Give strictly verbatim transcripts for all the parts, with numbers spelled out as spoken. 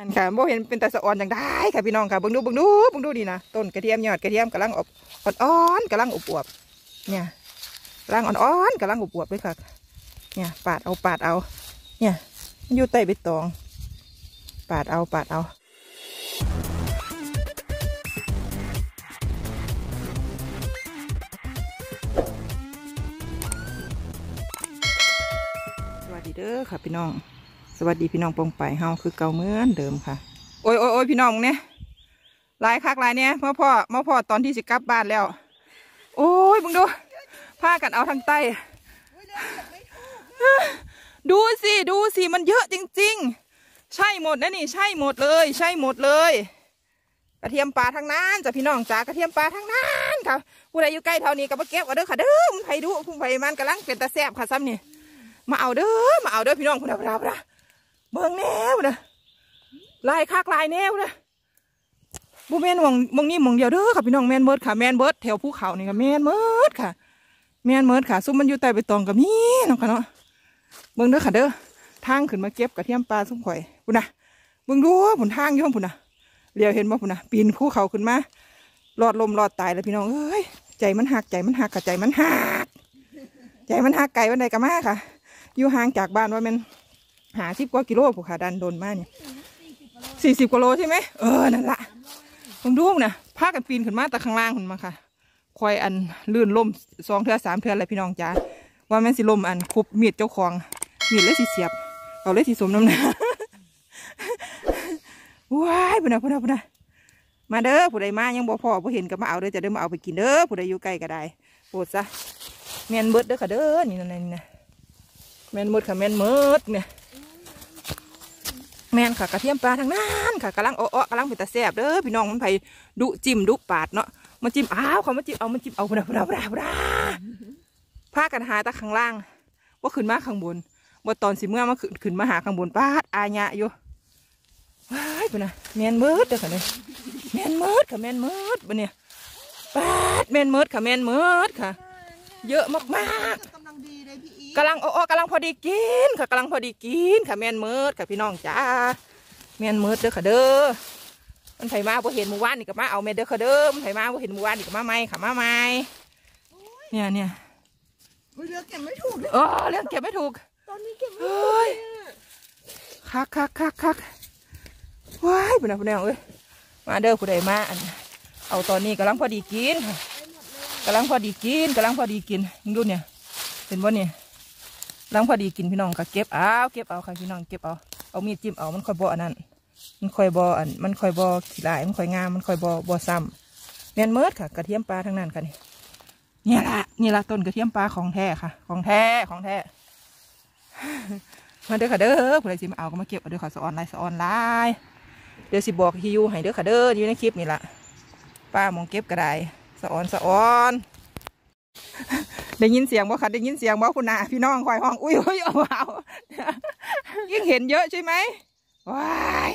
ค่ะโบเห็นเป็นตาสะอ่อนอย่างได้ค่ะพี่น้องค่ะเบิ่งดูเบิ่งดูเบิ่งดูดีนะต้นกระเทียมยอดกระเทียมกำลังอบอ่อนๆกำลังอบอวบเนี่ยกำลังอ่อนๆกำลังอบอวบเลยค่ะเนี่ยปาดเอาปาดเอาเนี่ยมันอยู่ใต้ใบตองปาดเอาปาดเอาสวัสดีเด้อค่ะพี่น้องสวัสดีพี่น้องปองไปเฮาคือเก่าเหมือนเดิมค่ะโอ้ยโอ้ยโอ้ยพี่น้องเนี่ยลายคักลายเนี่ยเมื่อพ่อเมื่อพ่อตอนที่สิกลับบ้านแล้วโอ้ยมึงดูผ้ากันเอาทางใต้ดูสิดูสิมันเยอะจริงๆใช่หมดนะนี่ใช่หมดเลยใช่หมดเลยกระเทียมปลาทางนั้นจ้ะพี่น้องจ้ากระเทียมปลาทางนั้นค่ะผู้ใดอยู่ใกล้เท่านี้ก็มาเก็บเอาเด้อค่ะเด้อมึงไผดูมึงไผมันกำลังเป็นตาแซ่บค่ะซ้ำนี่มาเอาเด้อมาเอาเด้อพี่น้องคุณดาวดาวดาวเบิ่งแนวนะลายคักลายแนวนะบุแมนมองมองนี่มองเดียวเด้อค่ะพี่น้องแมนเบิร์ดค่ะแมนเบิร์ดแถวภูเขานี่ค่ะแมนเบิร์ดค่ะแมนเบิร์ดค่ะซุ่มมันอยู่ใต้ใบตองกับนี่น้องค่ะเนาะเบิ่งเด้อค่ะเด้อทางขึ้นมาเก็บกระเทียมปลาสุ่มข่อยปุ่นนะเบิ่งดูผุนทางอยู่ห้องปุ่นนะเลี้ยวเห็นบ่ปุ่นนะปีนภูเขาขึ้นมาหลอดลมหลอดตายเลยพี่น้องเอ้ยใจมันหักใจมันหักกับใจมันหักใจมันหักไก่วันใดกับมาค่ะอยู่ห่างจากบ้านว่ามันหาสิบกว่ากิโลผู้ขาดันโดนมาเนี่ยสี่สิบกิโลใช่ไหมเออนั่นแหละผมดูนะพากันปีนขึ้นมาแต่ข้างล่างขึ้นมาค่ะคอยอันลื่นล่มสองเทือสามเทืออะไรพี่น้องจ้าว่าแม่นสิล่มอันคุบมีดเจ้าของมีดเลยสิเสียบเอาเลยสิสมน้ำหนักว้ายพุ่นนะพุ่นนะพุ่นนะมาเด้อผู้ใดมายังบ่พอผู้เห็นก็มาเอาเด้อจะได้มาเอาไปกินเด้อผู้ใดอยู่ใกล้ก็ได้โปรดซะแมนเบิดเด้อค่ะเด้อนี่นั่นนี่นะแมนเบิดค่ะแมนเบิดเนี่ยแมนค่ะกระเทียมปลาทางนั้นค่ะกำลังอ้อกำลังเป็นตาแซ่บเด้อพี่น้องมันไผดุจิ้มดุปาดเนาะมันจิ้มอ้าวเขามาจิ้มเอามันจิ้มเอาพุ่นนะพุ่นนะพุ่นนะพุ่นนะพากันหาตาข้างล่างว่าขึ้นมาข้างบนว่าตอนสิเมื่อมาขึ้นขึ้นมาหาข้างบนปาดอาญะอยู่ว้ายพุ่นนะแมนเบิดเด้อค่ะเนี่ยแมนเบิดค่ะแมนเบิดบ่เนี่ยปาดแมนเบิดค่ะแมนเบิดค่ะเยอะมากๆกำลังอ้อกำลังพอดีกินค่ะกำลังพอดีกินค่ะแมนเมิดค่ะพี่น้องจ้าแมนเมิดเด้อค่ะเด้อมันไถมาพอเห็นหมู่บ้านนี่ก็มาเอาแมนเด้อค่ะเด้อมันไถมาพอเห็นหมู่บ้านนี่ก็มาไม่ค่ะมาไม่เนี่ยเนี่ยเรื่องเก็บไม่ถูกเลยเออเรื่องเก็บไม่ถูกตอนนี้เก็บไม่ถูกคักคักคักคักว้ายเป็นอะไรเป็นอะไรเอ้ยมาเด้อผู้ใดมาอันเอาตอนนี้กำลังพอดีกินค่ะกำลังพอดีกินกำลังพอดีกินมึงดูเนี่ยเห็นว่าเนี่ยล้างพอดีกินพี่น้องค่ะเก็บเอาเก็บเอาค่ะพี่น้องเก็บเอาเอามีดจิ้มเอามันคอยบ่ออันนั้นมันคอยบ่ออันมันคอยบ่อขี้ลายมันคอยงามมันคอยบ่อบ่อซ้ำเนียนเมิดค่ะกระเทียมปลาทั้งนั้นค่ะนี่นี่ละนี่ละต้นกระเทียมปลาของแท้ค่ะของแท้ของแท้มาเด้อค่ะเด้อผู้ใดสิมาเอาก็มาเก็บเอาเด้อค่ะสะออนไลน์สะออนไลน์เดี๋ยวสิบอกฮิวให้เด้อค่ะเด้ออยู่ในคลิปนี่ละป้ามองเก็บก็ได้สะออนสะออนได้ยินเสียงบ่ค่ะได้ยินเสียงบ่คุณนาพี่น้องคอยห้องอุ้ยอุ้ยเอาเอายิ่งเห็นเยอะใช่ไหมว้าย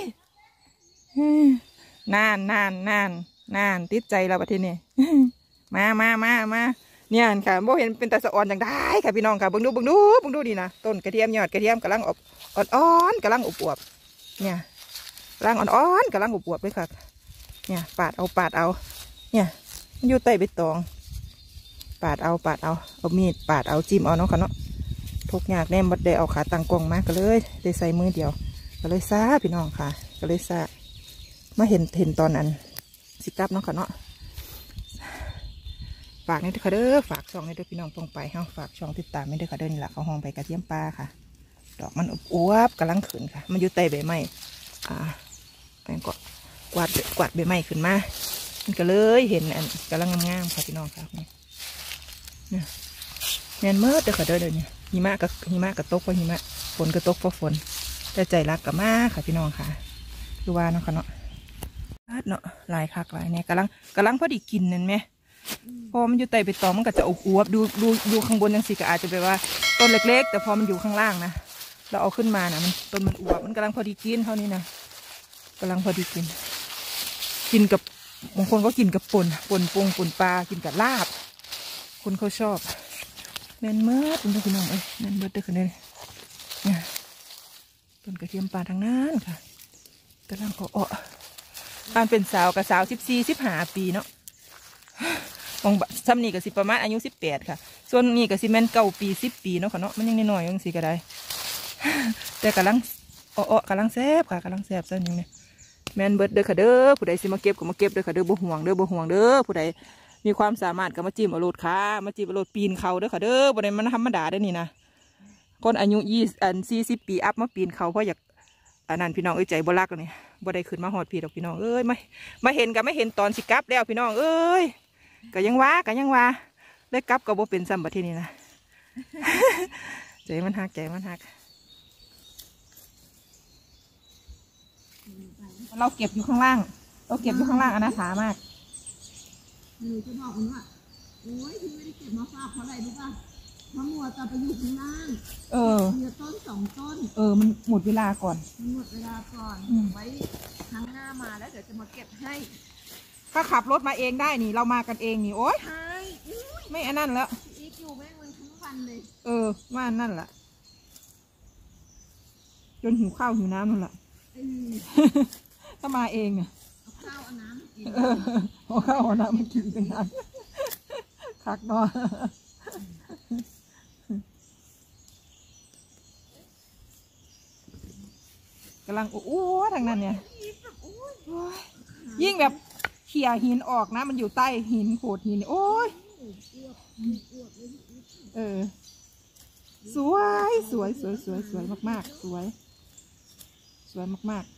นานนานนานนานติดใจเราประเทศนี้มามามามาเนี่ยค่ะโบเห็นเป็นตาสะอ่อนอย่างได้ค่ะพี่น้องค่ะเบิ่งดูเบิ่งดูเบิ่งดูดีนะต้นกระเทียมยอดกระเทียมกำลังอบอ่อนๆกำลังอบอวบเนี่ยกำลังอ่อนๆกำลังอบอวบเลยค่ะเนี่ยปาดเอาปาดเอาเนี่ยมันอยู่ใต้ใบตองปาดเอาปาดเอาเอามีดปาดเอาจิ้มเอาเนาะค่ะเนาะทุกอย่างแน่มดได้เอาขาตั้งกล้องมาก็เลยได้ใส่มือเดียวก็เลยซาพี่น้องค่ะก็เลยซามาเห็นเห็นตอนนั้นสิกลับเนาะค่ะเนาะฝากนี่ด้วยค่ะเด้อฝากช่องนี่ด้วยพี่น้องตรงไปเฮาฝากช่องติดตามไม่ด้วยค่ะเด้อนี่แหละเขาห้องไปกระเทียมปลาค่ะดอกมันอวบกำลังขึ้นค่ะมันอยู่ใต้ใบไม้อ่าแม่ก็กวาดกวาดใบไม้ขึ้นมามันก็เลยเห็นอันกำลังงามๆค่ะพี่น้องค่ะเนี่ยแมนเมิดเด้อค่ะเด้อเดี๋ยวนี้หิมะกับหิมะกับตกเพราะหิมะฝนก็ตกเพราะฝนแต่ใจรักกับมาค่ะพี่น้องค่ะคือว่าเนาะค่ะเนาะเนาะลายคักลายเนี่ยกำลังกำลังพอดีกินนั่นไหมพอมันอยู่ใต้ใบตองมันก็จะอวบดูดูดูข้างบนยังสิก็อาจจะแบบว่าต้นเล็กๆแต่พอมันอยู่ข้างล่างนะเราเอาขึ้นมานะมันต้นมันอวบมันกำลังพอดีกินเท่านี้นะกำลังพอดีกินกินกับบางคนก็กินกับป่นป่นปงป่นปลากินกับลาบคนเขาชอบแมนเมิดเป็นพี่น้องเอ้ยแมนเมิดเด้อค่ะเนี่ยต้นกระเทียมปลาทางนั้นค่ะกำลังอ้อๆการเป็นสาวกับสาวสิบสี่สิบห้าปีเนาะมองซ้ำนี่กับสิประมาณอายุสิบแปดค่ะส่วนนี่กับสิแม่นเก้าปีสิบปีเนาะค่ะเนาะมันยังน้อยๆยังสิก็ได้แต่กำลังอ้อๆกำลังแซ่บค่ะกำลังแซ่บซะอย่างนี้แมนเบิร์ดเด้อค่ะเด้อผู้ใดสิมาเก็บก็มาเก็บเด้อค่ะเด้อบ่ห่วงเด้อบ่ห่วงเด้อผู้ใดมีความสามารถก็มาจิ้มเอาโลดค่ะมาจิ้มเอาโลดปีนเขาเด้อค่ะเด้อบ่ได้มันธรรมดาเด้อนี่นะคนอายุยี่อันสี่สิบปีอัพมาปีนเขาเพราะอยากอันนั้นพี่น้องเอ้ยใจบ่รักเลยบ่ได้ขึ้นมาหอดพี่ดอกพี่น้องเอ้ยไม่มาเห็นก็ไม่เห็นตอนสิกลับแล้วพี่น้องเอ้ยก็ยังว่าก็ยังว่าได้กลับก็บ่เป็นซ้ำบัดทีนี้นะ ใจมันหักใจมันหักเราเก็บอยู่ข้างล่างเราเก็บอยู่ข้างล่างอนาถามากหนูจะบอกมันว่าโอ้ยพี่ไม่ได้เก็บมาฝากเพราะอะไรรู้ป่ะเพราะมัวจะไปอยู่ข้างล่างเออเหลือต้นสองต้นเออมันหมดเวลาก่อนมันหมดเวลาก่อนไว้ครั้งหน้ามาแล้วเดี๋ยวจะมาเก็บให้ถ้าขับรถมาเองได้นี่เรามากันเองนี่โอ๊ยใช่อุ้ยไม่อันนั้นแล้วอีกอยู่แม่งวันทั้งวันเลยเออว่าอันนั่นแหละจนหิวข้าวหิวน้ำนั่นแหละเออถ้ามาเองอ่ะเอาข้าวเอาน้ำกินเออเอาข้าวเอาน้ำมากินกันนะคักเนาะกำลังโอ้ทางนั้นเนี่ยยิ่งแบบเขี่ยหินออกนะมันอยู่ใต้หินโขดหินโอ้ยเออสวยสวยสวยสวยสวยมากๆสวยสวยมากๆ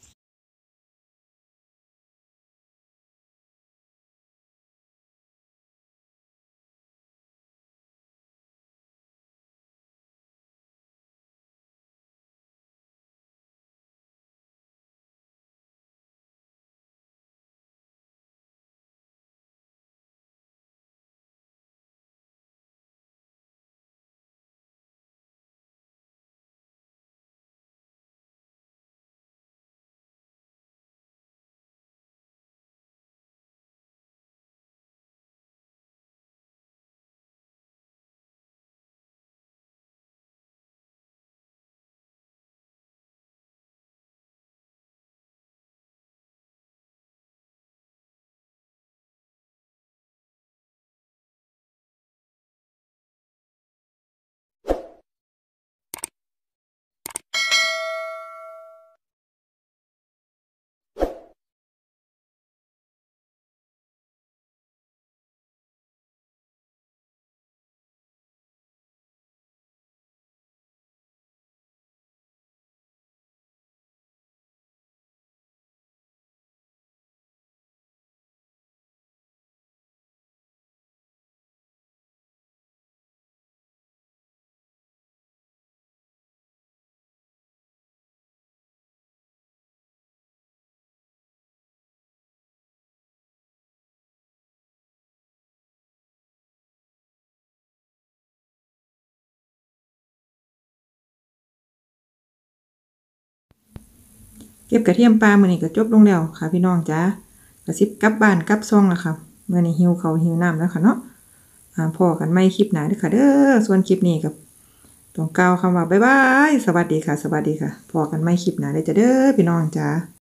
เก็บกระเทียมปลาเมื่อนี้ก็จบลงแล้วค่ะพี่น้องจ้ากระซิบกลับบ้านกลับซองแล้วค่ะเมื่อนี้หิวเขาหิวน้ำแล้วค่ะเนาะอ่าพอกันไม่คลิปหนาเด้อค่ะเด้อส่วนคลิปนี้กับต้องกล่าวคำว่าบ๊ายบายสวัสดีค่ะสวัสดีค่ะพอกันไม่คลิปหนาได้จ้ะเด้อพี่น้องจ้า